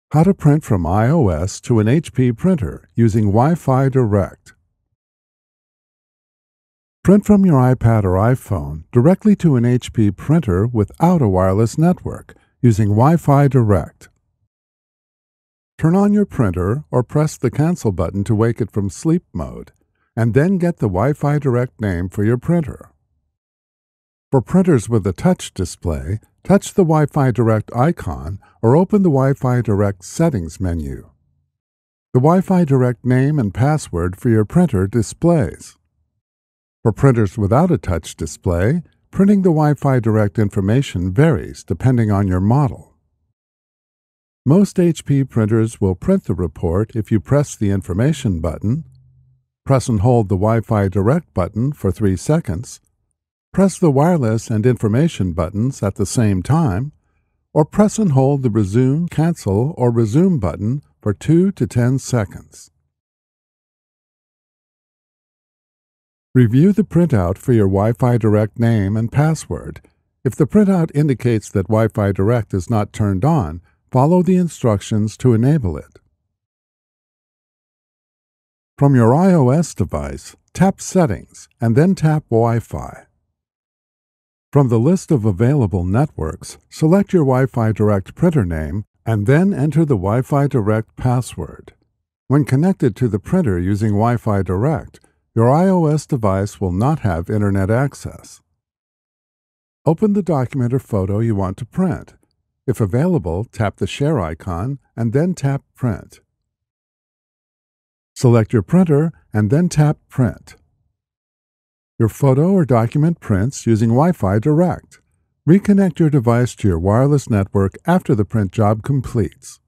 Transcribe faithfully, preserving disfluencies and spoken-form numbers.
How to print from iOS to an H P printer using Wi-Fi Direct. Print from your iPad or iPhone directly to an H P printer without a wireless network using Wi-Fi Direct. Turn on your printer or press the cancel button to wake it from sleep mode, and then get the Wi-Fi Direct name for your printer. For printers with a touch display, touch the Wi-Fi Direct icon or open the Wi-Fi Direct settings menu. The Wi-Fi Direct name and password for your printer displays. For printers without a touch display, printing the Wi-Fi Direct information varies depending on your model. Most H P printers will print the report if you press the information button, press and hold the Wi-Fi Direct button for three seconds, press the wireless and information buttons at the same time, or press and hold the resume, cancel, or resume button for two to ten seconds. Review the printout for your Wi-Fi Direct name and password. If the printout indicates that Wi-Fi Direct is not turned on, follow the instructions to enable it. From your iOS device, tap Settings and then tap Wi-Fi. From the list of available networks, select your Wi-Fi Direct printer name and then enter the Wi-Fi Direct password. When connected to the printer using Wi-Fi Direct, your iOS device will not have Internet access. Open the document or photo you want to print. If available, tap the Share icon and then tap Print. Select your printer and then tap Print. Your photo or document prints using Wi-Fi Direct. Reconnect your device to your wireless network after the print job completes.